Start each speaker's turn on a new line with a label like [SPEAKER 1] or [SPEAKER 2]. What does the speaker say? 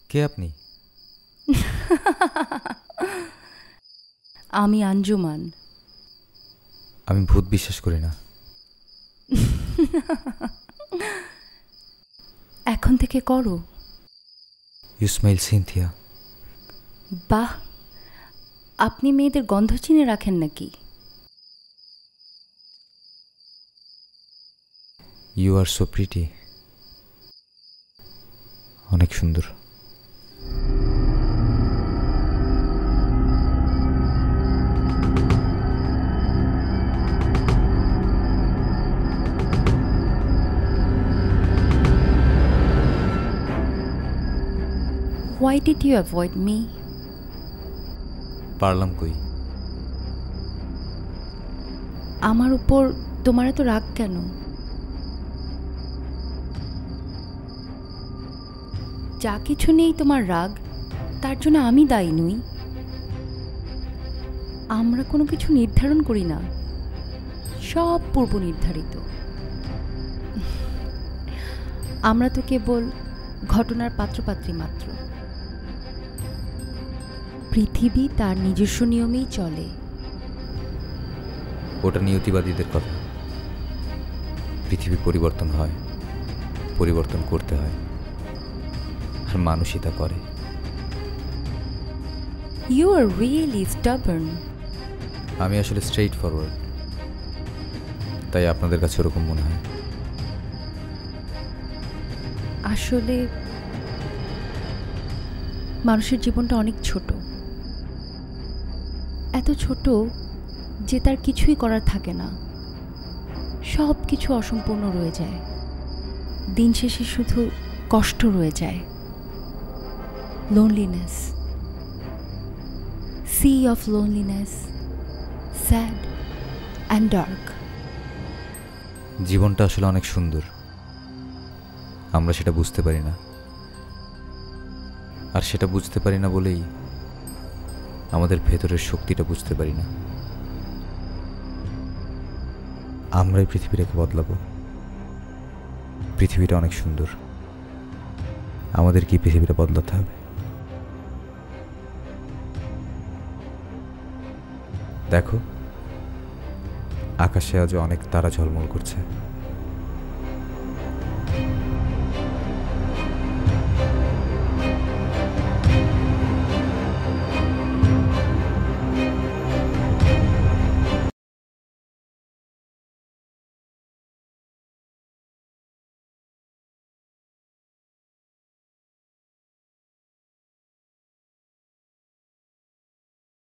[SPEAKER 1] কে আপনি?
[SPEAKER 2] আমি আঞ্জুমান।
[SPEAKER 1] আমি ভূত বিশ্বাস করি না।
[SPEAKER 2] এখন থেকে করো।
[SPEAKER 1] You smell Cynthia.
[SPEAKER 2] বাহ, আপনি মেয়েদের গন্ধ চিনে রাখেন নাকি?
[SPEAKER 1] You are so pretty. অনেক সুন্দর।
[SPEAKER 2] Why did you avoid me?
[SPEAKER 1] পারলাম কই?
[SPEAKER 2] আমার উপর তোমার এত রাগ কেন? যা কিছু নেই তোমার রাগ, তার জন্য আমি দায়ী নই। আমরা কোনো কিছু নির্ধারণ করি না, সব পূর্ব নির্ধারিত। আমরা তো কেবল ঘটনার পাত্রপাত্রী মাত্র। পৃথিবী তার নিজস্ব নিয়মেই চলে।
[SPEAKER 1] ওটা নিয়তিবাদীদের কথা। পৃথিবী পরিবর্তন হয়, পরিবর্তন করতে হয়, আর মানুষই তা করে।
[SPEAKER 2] You are really stubborn.
[SPEAKER 1] আমি আসলে স্ট্রেইট ফরওয়ার্ড, তাই আপনাদের কাছে ওরকম মনে হয়।
[SPEAKER 2] আসলে মানুষের জীবনটা অনেক ছোট, এত ছোট যে তার কিছুই করার থাকে না, সব কিছু অসম্পূর্ণ রয়ে যায়। দিন শেষে শুধু কষ্ট রয়ে যায়। Loneliness, sea of loneliness, sad and dark.
[SPEAKER 1] জীবনটা আসলে অনেক সুন্দর, আমরা সেটা বুঝতে পারি না। আর সেটা বুঝতে পারি না বলেই আমাদের ভেতরের শক্তিটা বুঝতে পারি না। আমরাই পৃথিবীটাকে বদলাবো। পৃথিবীটা অনেক সুন্দর, আমাদের কি পৃথিবীটা বদলাতে হবে? দেখো, আকাশে আজ অনেক তারা ঝলমল করছে।